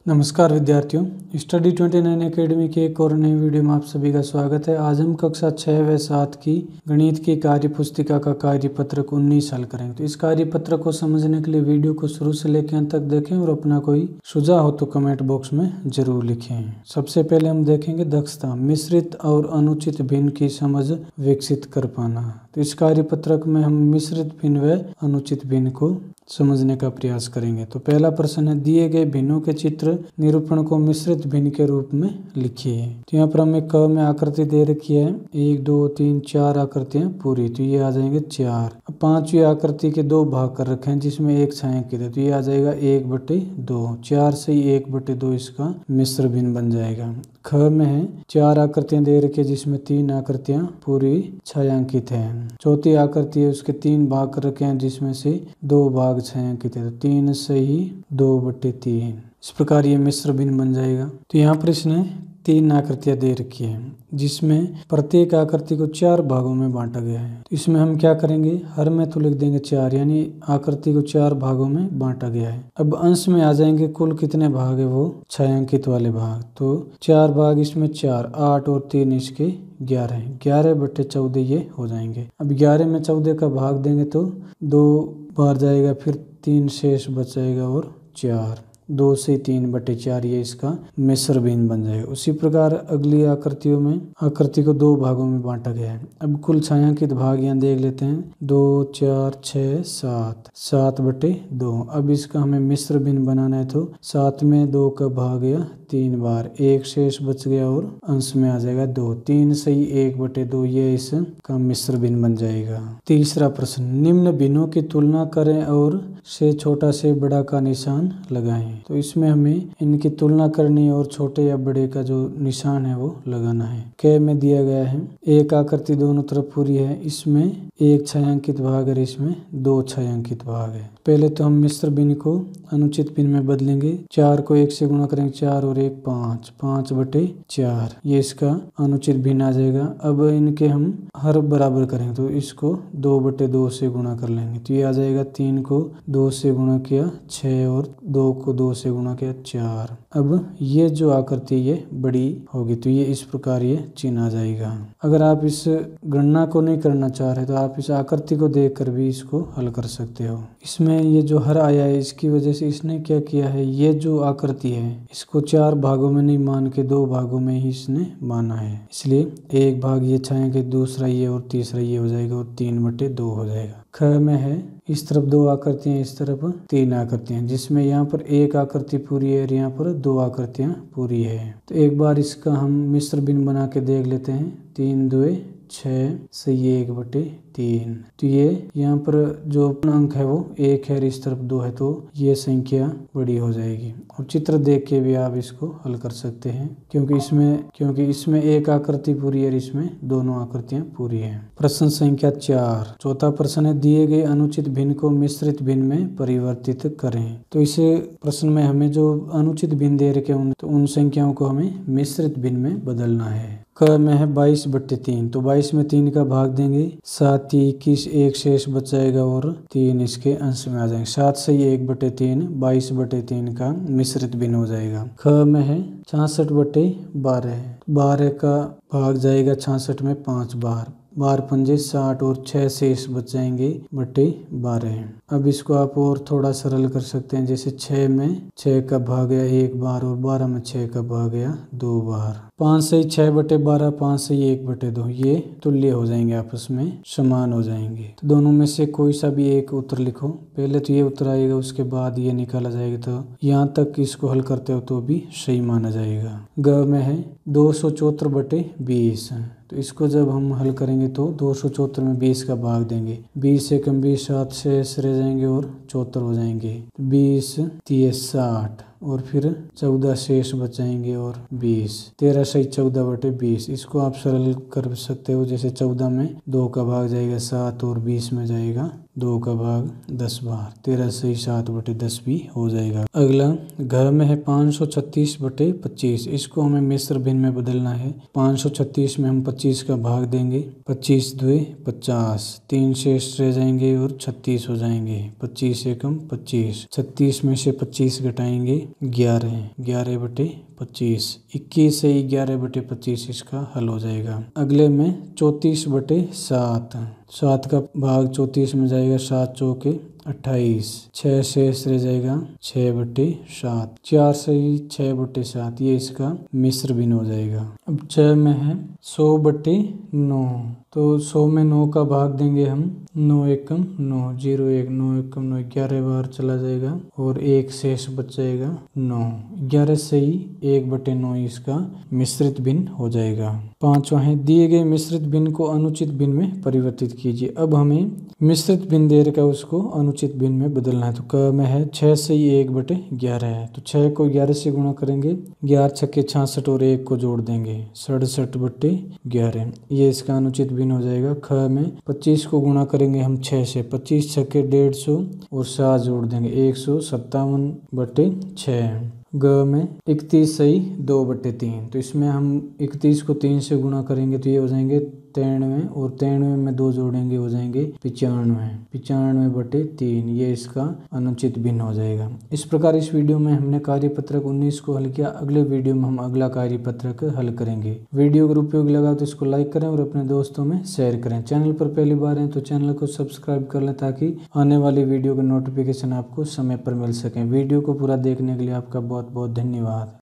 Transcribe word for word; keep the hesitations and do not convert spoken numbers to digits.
नमस्कार विद्यार्थियों, study twenty nine academy के एक और नई वीडियो में आप सभी का स्वागत है। आज हम कक्षा छः व सात की गणित की कार्य पुस्तिका का कार्यपत्रक उन्नीस हल करेंगे। तो इस कार्यपत्रक को समझने के लिए वीडियो को शुरू से लेकर अंत तक देखें और अपना कोई सुझाव हो तो कमेंट बॉक्स में जरूर लिखें। सबसे पहले हम देखेंगे दक्षता, मिश्रित और अनुचित भिन्न की समझ विकसित कर पाना। तो इस कार्यपत्रक में हम मिश्रित भिन्न व अनुचित भिन्न को समझने का प्रयास करेंगे। तो पहला प्रश्न है, दिए गए भिन्नों के चित्र निरूपण को मिश्रित भिन्न के रूप में लिखिए। तो यहाँ पर हमें क में आकृति दे रखी है, एक दो तीन चार आकृतियां पूरी, तो ये आ जाएंगे चार। अब पांचवी आकृति के दो भाग कर रखे हैं जिसमें एक छायांकित है, तो ये आ जाएगा एक बटे दो। चार से ही एक बटे दो इसका मिश्र भिन्न बन जाएगा। ख में है, चार आकृतियां दे रखी है जिसमें तीन आकृतियां पूरी छायांकित है। चौथी आकृति है, उसके तीन भाग कर रखे हैं जिसमें से दो भाग छायांकित है, तो तीन से ही दो बटे तीन। इस प्रकार ये मिश्र भिन्न बन जाएगा। तो यहाँ पर इसने तीन आकृतियां दे रखी है जिसमें प्रत्येक आकृति को चार भागों में बांटा गया है। तो इसमें हम क्या करेंगे, हर में तो लिख देंगे चार, यानी आकृति को चार भागों में बांटा गया है। अब अंश में आ जाएंगे कुल कितने भाग है, वो छायांकित वाले भाग। तो चार भाग इसमें चार, आठ और तीन इसके ग्यारह, ग्यारह बटे चौदह ये हो जाएंगे। अब ग्यारह में चौदह का भाग देंगे तो दो बार जाएगा, फिर तीन शेष बचेगा और चार, दो से तीन बटे चार, ये इसका मिश्र भिन्न बन जाएगा। उसी प्रकार अगली आकृतियों में आकृति को दो भागों में बांटा गया है। अब कुल छायांकित भाग यहाँ देख लेते हैं, दो चार छः सात, सात बटे दो। अब इसका हमें मिश्र भिन्न बनाना है तो सात में दो का भाग गया तीन बार, एक शेष बच गया और अंश में आ जाएगा दो। तीन से ही एक बटे दो, ये इसका मिश्र भिन्न बन जाएगा। तीसरा प्रश्न, निम्न भिन्नों की तुलना करें और से छोटा से बड़ा का निशान लगाएं। तो इसमें हमें इनकी तुलना करनी है और छोटे या बड़े का जो निशान है वो लगाना है। क में दिया गया है, एक आकृति दोनों तरफ पूरी है, इसमें एक छायांकित भाग है, इसमें दो छायांकित भाग है। पहले तो हम मिश्र भिन्न को अनुचित भिन्न में बदलेंगे। चार को एक से गुणा करेंगे, चार और एक पाँच, पाँच बटे चार, ये इसका अनुचित भिन्न आ जाएगा। अब इनके हम हर बराबर करेंगे तो इसको दो बटे दो से गुणा कर लेंगे, तो ये आ जाएगा तीन को दो से गुणा किया छः और दो को दो से गुणा किया चार। अब ये जो आकृति ये बड़ी होगी तो ये इस प्रकार ये चिन्ह आ जाएगा। अगर आप इस गणना को नहीं करना चाह रहे तो आप इस आकृति को देखकर भी इसको हल कर सकते हो। इसमें ये जो हर आया है इसकी वजह से इसने क्या किया है, ये जो आकृति है इसको चार भागों में नहीं मान के दो भागों में ही इसने माना है, इसलिए एक भाग ये छाएंगे, दूसरा ये और तीसरा ये हो जाएगा और तीन बटे दो हो जाएगा। ख में है, इस तरफ दो आकृतियां, इस तरफ तीन आकृतियां, जिसमें यहाँ पर एक आकृति पूरी है और यहाँ पर दो आकृतियां पूरी है। तो एक बार इसका हम मिश्र भिन्न बना के देख लेते हैं। तीन दो छः से ये एक बटे तीन, तो ये यहाँ पर जो अंक है वो एक है और इस तरफ दो है, तो ये संख्या बड़ी हो जाएगी। और चित्र देख के भी आप इसको हल कर सकते हैं क्योंकि इसमें क्योंकि इसमें एक आकृति पूरी है और इसमें दोनों आकृतियां पूरी है। प्रश्न संख्या चार, चौथा प्रश्न है, दिए गए अनुचित भिन्न को मिश्रित भिन्न में परिवर्तित करें। तो इस प्रश्न में हमें जो अनुचित भिन्न दे रखे हैं तो उन संख्याओं को हमें मिश्रित भिन्न में बदलना है। क में है बाईस बट्टे तीन, तो बाईस में तीन का भाग देंगे, सात इक्कीस, एक शेष बचाएगा और तीन इसके अंश में आ जाएंगे। सात से एक बटे तीन, बाईस बटे तीन का मिश्रित भिन्न हो जाएगा। ख में है छियासठ बटे बारह, बारह का भाग जाएगा छियासठ में पाँच बार, बार पंजे साठ और छः शेष बच जाएंगे बटे बारह। अब इसको आप और थोड़ा सरल कर सकते हैं, जैसे छः में छः का भाग गया एक बार और बारह में छः का भाग गया दो बार। पाँच से छः बटे बारह, पाँच से एक बटे दो, ये तुल्य हो जाएंगे, आपस में समान हो जाएंगे। तो दोनों में से कोई सा भी एक उत्तर लिखो। पहले तो ये उत्तर आएगा, उसके बाद ये निकाला जाएगा, तो यहाँ तक इसको हल करते हो तो भी सही माना जाएगा। ग में है दो सौ चौहत्तर बटे बीस, तो इसको जब हम हल करेंगे तो दो सौ चौहत्तर में बीस का भाग देंगे, बीस से कम बीस, सात शेष रह जाएंगे और चौहत्तर हो जाएंगे, बीस तीस साठ और फिर चौदह शेष बचाएंगे और बीस, तेरह से चौदह बटे बीस। इसको आप सरल कर सकते हो, जैसे चौदह में दो का भाग जाएगा सात और बीस में जाएगा दो का भाग दस बार, तेरह से सात बटे दस भी हो जाएगा। अगला घ में है पाँच सौ छत्तीस बटे पच्चीस, इसको हमें मिश्र भिन्न में बदलना है। पाँच सौ छत्तीस में हम पच्चीस का भाग देंगे, पच्चीस दुए पचास, तीन शेष रह जाएंगे और छत्तीस हो जाएंगे, पच्चीस एकम पच्चीस, छत्तीस में से पच्चीस घटाएंगे ग्यारह, ग्यारह बटे पच्चीस, इक्कीस से ग्यारह बटे पच्चीस इसका हल हो जाएगा। अगले में चौंतीस बटे सात, सात का भाग चौंतीस में जाएगा, सात चौके अट्ठाईस, छः शेष रह जाएगा छः बटे सात, चार सही छः बटे सात, ये इसका मिश्र भिन्न हो जाएगा। अब छः में है सौ बटे नौ, तो सौ में नौ का भाग देंगे हम, नौ एकम नौ, जीरो एक, नौ एकम नौ, ग्यारह बार चला जाएगा और एक शेष बच जाएगा नौ, ग्यारह सही एक बटे नौ इसका मिश्रित भिन्न हो जाएगा। पांचवा है दिए गए मिश्रित भिन्न को अनुचित भिन्न में परिवर्तित कीजिए। अब हमें मिश्रित भिन्न दे रखा है उसको अनुचित भिन्न में बदलना है। तो क में है छः सही एक बटे ग्यारह है, तो छः को ग्यारह से गुणा करेंगे, ग्यारह छक्के छियासठ और एक को जोड़ देंगे, सड़सठ बटे ग्यारह, ये इसका अनुचित भिन्न हो जाएगा। ख में पच्चीस को गुणा करेंगे हम छः से, पच्चीस छक्के डेढ़ सौ और सात जोड़ देंगे, एक सौ सत्तावन बटे छः। ग में इकतीस सही दो बटे तीन, तो इसमें हम इकतीस को तीन से गुणा करेंगे तो ये हो जाएंगे तिरानवे, और तिरानवे में दो जोड़ेंगे हो जाएंगे पिचानवे, पिचानवे बटे तीन, ये इसका अनुचित भिन्न हो जाएगा। इस प्रकार इस वीडियो में हमने कार्यपत्रक उन्नीस को हल किया। अगले वीडियो में हम अगला कार्यपत्रक हल करेंगे। वीडियो अगर उपयोगी लगा तो इसको लाइक करें और अपने दोस्तों में शेयर करें। चैनल पर पहली बार हैं तो चैनल को सब्सक्राइब कर लें ताकि आने वाली वीडियो के नोटिफिकेशन आपको समय पर मिल सकें। वीडियो को पूरा देखने के लिए आपका बहुत बहुत धन्यवाद।